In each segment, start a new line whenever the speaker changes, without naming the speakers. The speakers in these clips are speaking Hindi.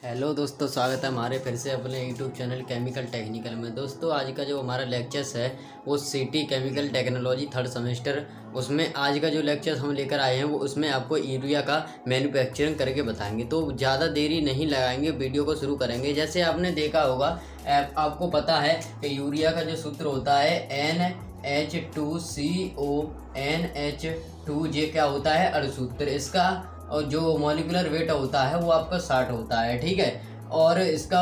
हेलो दोस्तों, स्वागत है हमारे फिर से अपने यूट्यूब चैनल केमिकल टेक्निकल में। दोस्तों आज का जो हमारा लेक्चर्स है वो city chemical technology third semester, उसमें आज का जो लेक्चर्स हम लेकर आए हैं वो उसमें आपको यूरिया का मैन्युफैक्चरिंग करके बताएंगे। तो ज़्यादा देरी नहीं लगाएंगे, वीडियो को शुरू करेंगे। जैसे आपने देखा होगा, आपको पता है कि यूरिया का जो सूत्र होता है NH2CO NH2, ये क्या होता है अणुसूत्र इसका, और जो मॉलिक्यूलर वेट होता है वो आपका 60 होता है, ठीक है। और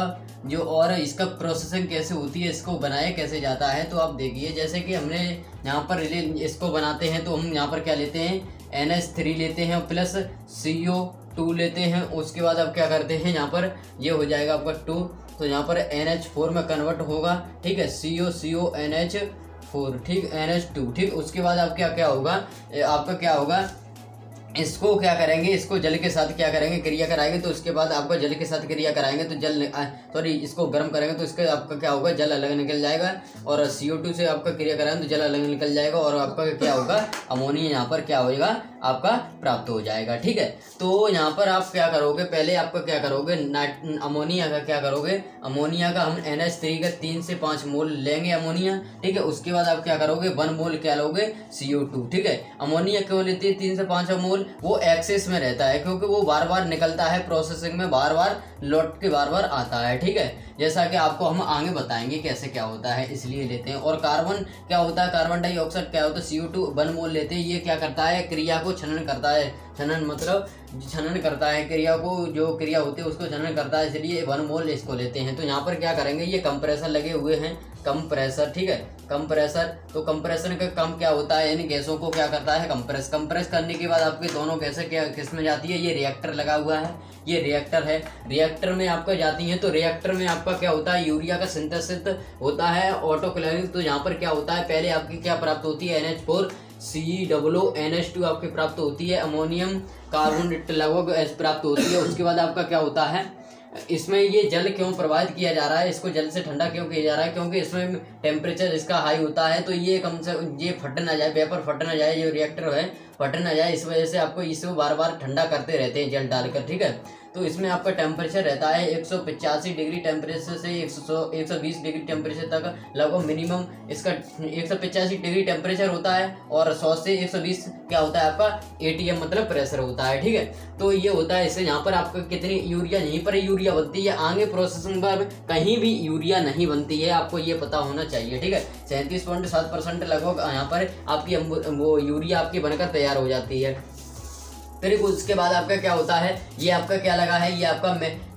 इसका प्रोसेसिंग कैसे होती है, इसको बनाया कैसे जाता है, तो आप देखिए। जैसे कि हमने यहाँ पर इसको बनाते हैं तो हम यहाँ पर क्या लेते हैं, NH3 लेते हैं प्लस CO2 लेते हैं। उसके बाद आप क्या करते हैं, यहाँ पर ये हो जाएगा आपका 2, तो यहाँ पर NH4 में कन्वर्ट होगा, ठीक है। CO NH4, ठीक, NH2, ठीक। उसके बाद आप क्या होगा, आपका क्या होगा, इसको क्या करेंगे, इसको जल के साथ क्या करेंगे, क्रिया कराएंगे। तो उसके बाद आपका जल के साथ क्रिया कराएंगे तो इसको गर्म करेंगे तो इसका आपका क्या होगा, जल अलग निकल जाएगा। और CO2 से आपका क्रिया कराएंगे तो जल अलग निकल जाएगा, और आपका क्या होगा, अमोनिया यहाँ पर क्या होगा आपका प्राप्त हो जाएगा, ठीक है। तो यहाँ पर आप क्या करोगे, पहले आपका क्या करोगे, अमोनिया का क्या करोगे, अमोनिया का हम NH3 का 3 से 5 मोल लेंगे अमोनिया, ठीक है। उसके बाद आप क्या करोगे, 1 मोल क्या लोगे, CO2, ठीक है। अमोनिया क्यों लेते हैं 3 से 5 मोल, वो एक्सेस में रहता है क्योंकि वो बार बार निकलता है प्रोसेसिंग में, बार बार लौट के बार बार आता है, ठीक है। जैसा कि आपको हम आगे बताएंगे कैसे क्या होता है, इसलिए लेते हैं। और कार्बन क्या होता है, कार्बन डाइऑक्साइड क्या होता है, CO2 1 मोल लेते हैं। ये क्या करता है, क्रिया को छनन करता है, छनन मतलब छनन करता है, क्रिया को, जो क्रिया होती है उसको छनन करता है, इसलिए 1 मोल इसको लेते हैं। तो यहाँ पर क्या करेंगे, ये कंप्रेसर लगे हुए हैं, कंप्रेसर, ठीक है, कंप्रेसर। तो कंप्रेसर का काम क्या होता है, इन गैसों को क्या करता है, कंप्रेस करने के बाद आपके दोनों गैसें क्या किस में जाती है, ये रिएक्टर लगा हुआ है, ये रिएक्टर है, रिएक्टर में आपका जाती है। तो रिएक्टर में आपका क्या होता है, यूरिया का सिंथेसिस होता है, ऑटोक्लेविंग। तो यहाँ पर क्या होता है, पहले आपकी क्या प्राप्त होती है, NH4 COONH2 आपकी प्राप्त होती है, अमोनियम कार्बोनेट लगभग प्राप्त होती है। उसके बाद आपका क्या होता है, इसमें ये जल क्यों प्रवाहित किया जा रहा है, इसको जल से ठंडा क्यों किया जा रहा है, क्योंकि इसमें टेम्परेचर इसका हाई होता है। तो ये कम से ये फट ना जाए, वेपर फट ना जाए, जो रिएक्टर है फट ना जाए, इस वजह से आपको इसको बार बार ठंडा करते रहते हैं जल डालकर, ठीक है। तो इसमें आपका टेम्परेचर रहता है 185 डिग्री टेम्परेचर से 120 डिग्री टेम्परेचर तक, लगभग मिनिमम इसका 185 डिग्री टेम्परेचर होता है। और 100 से 120 क्या होता है आपका ATM मतलब प्रेशर होता है, ठीक है। तो ये होता है, इससे यहाँ पर आपका कितनी यूरिया, यहीं पर यूरिया बनती है, आगे प्रोसेसिंग पर कहीं भी यूरिया नहीं बनती है, आपको ये पता होना चाहिए, ठीक है। 37.7% लगभग यहाँ पर आपकी वो यूरिया आपकी बनकर तैयार हो जाती है। फिर उसके बाद आपका क्या होता है, ये आपका क्या लगा है, ये आपका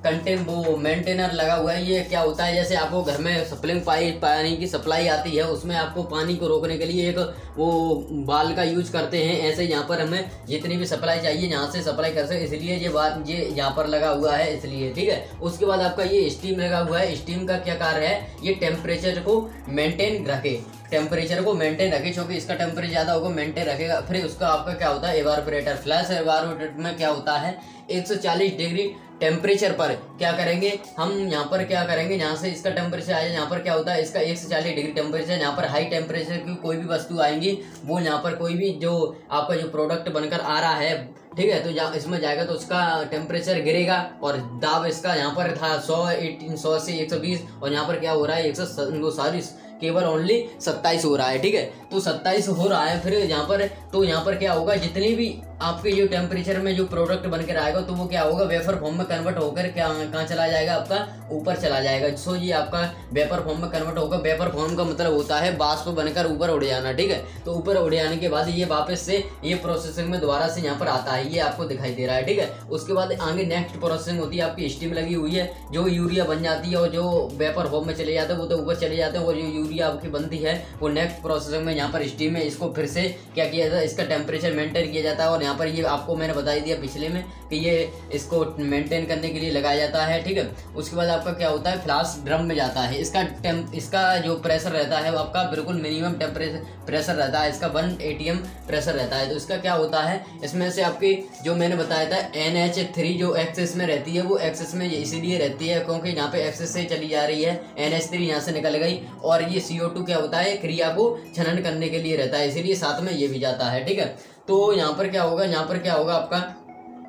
मेंटेनर लगा हुआ है। ये क्या होता है, जैसे आपको घर में सप्लिंग पानी की सप्लाई आती है, उसमें आपको पानी को रोकने के लिए एक वो बाल का यूज करते हैं। ऐसे यहाँ पर हमें जितनी भी सप्लाई चाहिए यहाँ से सप्लाई कर सकते, इसलिए ये यहाँ पर लगा हुआ है, इसलिए, ठीक है। उसके बाद आपका ये स्टीम लगा हुआ है। स्टीम का क्या कार्य है, ये टेम्परेचर को मेंटेन रखे, टेम्परेचर को मेंटेन रखे, क्योंकि इसका टेम्परेचर ज़्यादा होगा, मेंटेन रखेगा। फिर उसका आपका क्या होता है, एवापोरेटर, फ्लैश एवापोरेटर में क्या होता है, 140 डिग्री टेम्परेचर पर क्या करेंगे हम, यहाँ पर क्या करेंगे, यहाँ से इसका टेम्परेचर आया, यहाँ पर क्या होता है, इसका 140 डिग्री टेम्परेचर, यहाँ पर हाई टेम्परेचर की कोई भी वस्तु आएंगी, वो यहाँ पर कोई भी जो आपका जो प्रोडक्ट बनकर आ रहा है, ठीक है, तो इसमें जाएगा तो उसका टेम्परेचर गिरेगा। और दाब इसका यहाँ पर था 100 से 120, और यहाँ पर क्या हो रहा है, 140, केवल ओनली 27 हो रहा है, ठीक है। तो 27 हो रहा है। फिर यहाँ पर तो यहाँ पर क्या होगा, जितनी भी आपके जो टेम्परेचर में जो प्रोडक्ट बनकर आएगा तो वो क्या होगा, वेपर फॉर्म में कन्वर्ट होकर कहाँ चला जाएगा, आपका ऊपर चला जाएगा। सो ये आपका वेपर फॉर्म में कन्वर्ट होगा। वेपर फॉर्म का मतलब होता है वाष्प बनकर ऊपर उड़ जाना, ठीक है। तो ऊपर उड़ जाने के बाद ये वापस से ये प्रोसेसिंग में दोबारा से यहाँ पर आता है, ये आपको दिखाई दे रहा है, ठीक है। उसके बाद आगे नेक्स्ट प्रोसेसिंग होती है, आपकी स्टीम लगी हुई है, जो यूरिया बन जाती है, और जो वेपर फॉर्म में चले जाते हैं वो तो ऊपर चले जाते हैं, और जो यूरिया आपकी बनती है वो नेक्स्ट प्रोसेसिंग में यहाँ पर स्टीम में इसको फिर से क्या किया जाता है, इसका टेम्परेचर मेंटेन किया जाता है। और यहाँ पर ये आपको मैंने बता दिया पिछले में कि ये इसको मेंटेन करने के लिए लगाया जाता है, ठीक है। उसके बाद आपका क्या होता है, फ्लास्क ड्रम में जाता है। इसका जो प्रेशर रहता है वो आपका बिल्कुल मिनिमम प्रेशर रहता है, इसका 1 ATM प्रेशर रहता है। तो इसका क्या होता है, इसमें से आपकी जो मैंने बताया था NH3 जो एक्सेस में रहती है, वो एक्सेस में इसीलिए रहती है क्योंकि यहाँ पे एक्सेस से चली जा रही है, NH3 यहाँ से निकल गई, और ये CO2 क्या होता है, क्रिया को छनन करने के लिए रहता है, इसीलिए साथ में ये भी जाता है, ठीक है। तो यहाँ पर क्या होगा, यहाँ पर क्या होगा आपका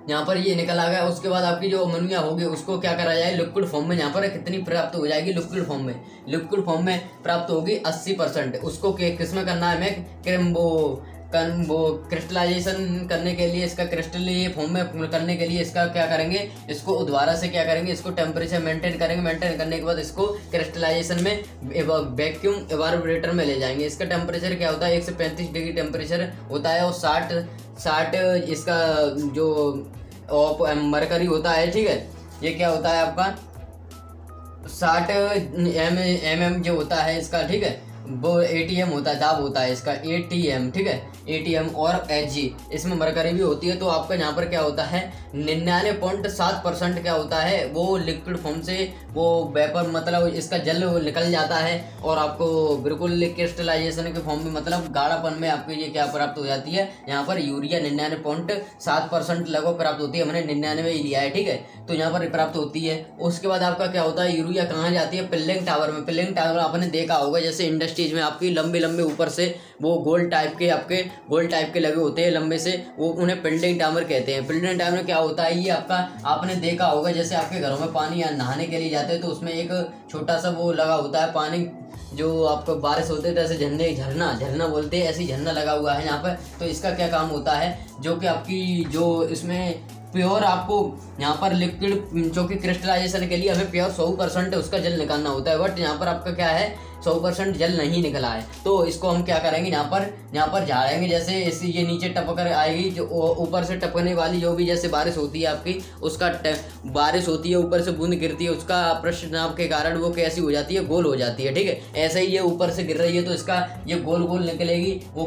यहाँ पर ये निकल आ गया। उसके बाद आपकी जो अमोनिया होगी उसको क्या करा जाए, लिक्विड फॉर्म में यहाँ पर कितनी प्राप्त हो जाएगी, लिक्विड फॉर्म में प्राप्त होगी 80%। उसको किस में करना है हमें, वो क्रिस्टलाइजेशन करने के लिए, इसका क्रिस्टलीय फॉर्म में करने के लिए इसका क्या करेंगे, इसको दोबारा से क्या करेंगे, इसको टेम्परेचर मेंटेन करेंगे। मेंटेन करने के बाद इसको क्रिस्टलाइजेशन में वैक्यूम एवापोरेटर में ले जाएंगे। इसका टेम्परेचर क्या होता है, 1 से 35 डिग्री टेम्परेचर होता है और 60 इसका जो मरकरी होता है, ठीक है। ये क्या होता है आपका 60 mm जो होता है इसका, ठीक है, वो ATM होता है, दाब होता है इसका ATM, ठीक है, ATM और Hg, इसमें मरकरी भी होती है। तो आपका यहाँ पर क्या होता है 99.7% क्या होता है, वो लिक्विड फॉर्म से वो वेपर मतलब इसका जल निकल जाता है और आपको बिल्कुल क्रिस्टलाइजेशन के फॉर्म में मतलब गाढ़ापन में आपको ये क्या प्राप्त हो जाती है, यहाँ पर यूरिया 99.7% लगभग प्राप्त होती है। हमने 99 ही लिया है, ठीक है, तो यहाँ पर प्राप्त होती है। उसके बाद आपका क्या होता है, यूरिया कहाँ जाती है, पिल्लिंग टावर में। पिल्लिंग टावर आपने देखा होगा, जैसे इंडस्ट्रीज में आपकी लंबे लंबे ऊपर से वो गोल टाइप के लगे होते हैं लंबे से, वो उन्हें पिल्लिंग टावर कहते हैं। पिल्लिंग टावर में क्या होता है, ये आपका आपने देखा होगा, जैसे आपके घरों में पानी या नहाने के लिए जाते हैं तो उसमें एक छोटा सा वो लगा होता है पानी, जो आपको बारिश होते थे ऐसे झरना बोलते हैं, ऐसे झरना लगा हुआ है यहाँ पर। तो इसका क्या काम होता है, जो कि आपकी जो इसमें प्योर आपको यहाँ पर लिक्विड जो कि क्रिस्टलाइजेशन के लिए हमें प्योर 100% उसका जल निकालना होता है, बट यहाँ पर आपका क्या है 100% जल नहीं निकला है। तो इसको हम क्या करेंगे, यहाँ पर झाड़ेंगे, जैसे इस ये नीचे टपक आएगी, जो ऊपर से टपकने वाली जो भी जैसे बारिश होती है आपकी, उसका बारिश होती है ऊपर से बूंद गिरती है, उसका पृष्ठ नाप के कारण वो कैसी हो जाती है, गोल हो जाती है, ठीक है। ऐसे ही ये ऊपर से गिर रही है तो इसका ये गोल निकलेगी, वो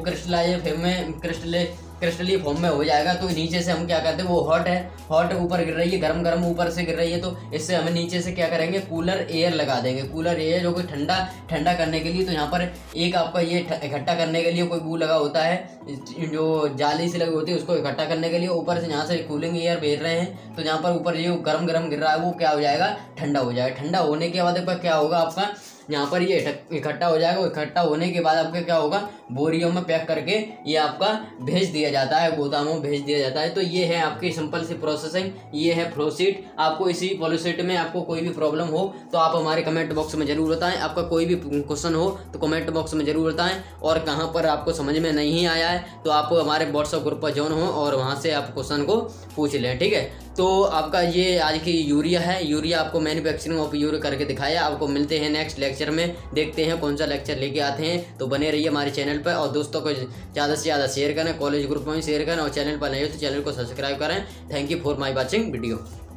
क्रिस्टलीय फॉर्म में हो जाएगा। तो नीचे से हम क्या करते हैं, वो हॉट ऊपर गिर रही है, गरम ऊपर से गिर रही है, तो इससे हमें नीचे से क्या करेंगे, कूलर एयर लगा देंगे। कूलर एयर जो कि ठंडा करने के लिए। तो यहाँ पर एक आपका ये इकट्ठा करने के लिए कोई वो लगा होता है, जो जाली से लगी होती है, उसको इकट्ठा करने के लिए ऊपर से यहाँ से कूलिंग एयर भेज रहे हैं। तो यहाँ पर ऊपर ये गरम गिर रहा है, वो क्या हो जाएगा, ठंडा हो जाएगा। ठंडा होने के बाद क्या होगा, आपका यहाँ पर ये इकट्ठा हो जाएगा। इकट्ठा होने के बाद आपका क्या होगा, बोरियों में पैक करके ये आपका भेज दिया जाता है, गोदामों में भेज दिया जाता है। तो ये है आपकी सिंपल सी प्रोसेसिंग, ये है फ्लोशीट। आपको इसी फ्लोशीट में आपको कोई भी प्रॉब्लम हो तो आप हमारे कमेंट बॉक्स में जरूर बताएं। आपका कोई भी क्वेश्चन हो तो कमेंट बॉक्स में जरूर बताएं, और कहाँ पर आपको समझ में नहीं आया है तो आप हमारे व्हाट्सएप ग्रुप पर ज्वाइन हो और वहाँ से आप क्वेश्चन को पूछ लें, ठीक है। तो आपका ये आज की यूरिया है, यूरिया आपको मैन्युफैक्चरिंग ऑफ यूरिया करके दिखाया। आपको मिलते हैं नेक्स्ट लेक्चर में, देखते हैं कौन सा लेक्चर लेके आते हैं। तो बने रहिए हमारे चैनल पर और दोस्तों को ज़्यादा से ज़्यादा शेयर करें, कॉलेज ग्रुप में शेयर करें, और चैनल पर नहीं हो तो चैनल को सब्सक्राइब करें। Thank you for my watching video.